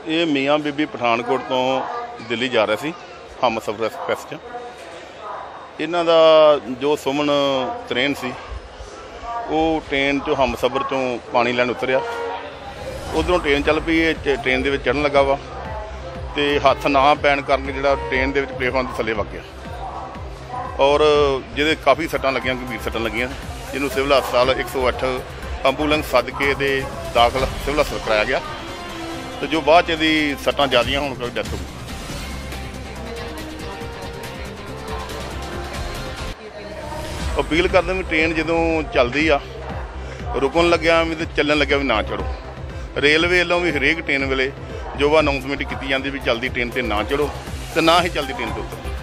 ਇਹ ਮੀਆਂ ਬੀਬੀ ਪਠਾਨਕੋਟ ਤੋਂ ਦਿੱਲੀ ਜਾ ਰਿਹਾ ਸੀ ਹਮਸਫ਼ਰ ਐਕਸਪ੍ਰੈਸ 'ਚ। ਇਹਨਾਂ ਦਾ ਜੋ ਸੁਮਨ ਟ੍ਰੇਨ ਸੀ ਉਹ ਟ੍ਰੇਨ 'ਚੋਂ ਹਮਸਫ਼ਰ 'ਚੋਂ ਪਾਣੀ ਲੈਣ ਉਤਰਿਆ। ਉੱਧਰੋਂ ਟ੍ਰੇਨ ਚੱਲ ਪਈ, ਇਹ ਟ੍ਰੇਨ ਦੇ ਵਿੱਚ ਚੜ੍ਹਨ ਲੱਗਾ ਵਾ ਅਤੇ ਹੱਥ ਨਾ ਪੈਣ ਕਾਰਨ ਜਿਹੜਾ ਟ੍ਰੇਨ ਦੇ ਵਿੱਚ ਪਲੇਟਫਾਰਮ ਦੇ ਥੱਲੇ ਵਗ ਗਿਆ ਔਰ ਜਿਹਦੇ ਕਾਫੀ ਸੱਟਾਂ ਲੱਗੀਆਂ, ਗੰਭੀਰ ਸੱਟਾਂ ਲੱਗੀਆਂ, ਜਿਹਨੂੰ ਸਿਵਲ ਹਸਪਤਾਲ 108 ਐਂਬੂਲੈਂਸ ਸੱਦ ਕੇ ਦੇ ਦਾਖਲ ਸਿਵਲ ਹਸਪਤਾਲ ਕਰਾਇਆ ਗਿਆ ਤੇ ਜੋ ਬਾਅਦ 'ਚ ਇਹਦੀ ਸੱਟਾਂ ਜ਼ਿਆਦੀਆਂ ਹੋਣ ਕਰਕੇ ਡੈਥ ਹੋ ਗਈ। ਅਪੀਲ ਕਰਦੇ ਵੀ ਟ੍ਰੇਨ ਜਦੋਂ ਚੱਲਦੀ ਆ ਰੁਕਣ ਲੱਗਿਆ ਵੀ ਤੇ ਚੱਲਣ ਲੱਗਿਆ ਵੀ ਨਾ ਚੜ੍ਹੋ। ਰੇਲਵੇ ਵੱਲੋਂ ਵੀ ਹਰੇਕ ਟ੍ਰੇਨ ਵੇਲੇ ਜੋ ਅਨਾਊਂਸਮੈਂਟ ਕੀਤੀ ਜਾਂਦੀ ਵੀ ਚੱਲਦੀ ਟ੍ਰੇਨ 'ਤੇ ਨਾ ਚੜ੍ਹੋ ਤੇ ਨਾ ਹੀ ਚੱਲਦੀ ਟ੍ਰੇਨ 'ਤੇ ਉਤਰੋ।